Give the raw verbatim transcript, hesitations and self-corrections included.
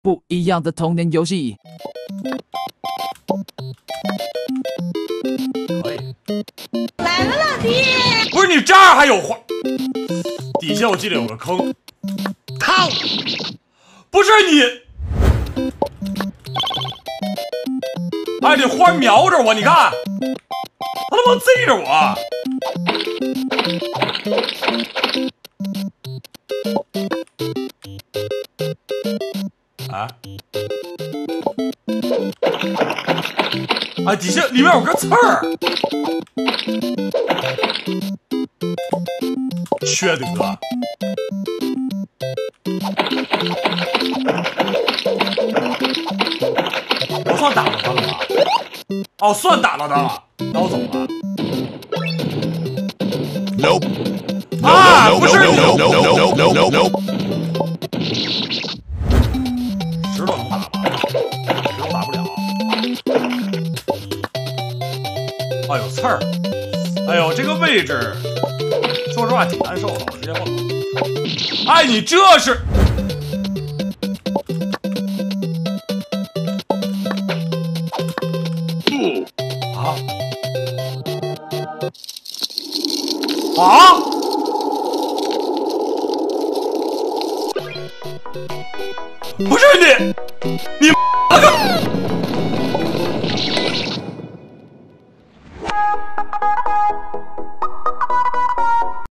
不一样的童年游戏。 可以。 来了，老弟。 不是你这儿还有花，底下我记得有个坑。 靠！ 不是你，哎，这花瞄着我，你看，他他妈贼着我。啊！啊，底下里面有个刺儿，缺德！我算打了他了吧？哦，算打了他了，那我走了。 Nope. 啊，不是你。石头能打吗？石头打不了。哎呦，刺儿！哎呦，这个位置，说实话挺难受的，我直接蹦。哎，你这是？啊？啊？不是你，你妈了个！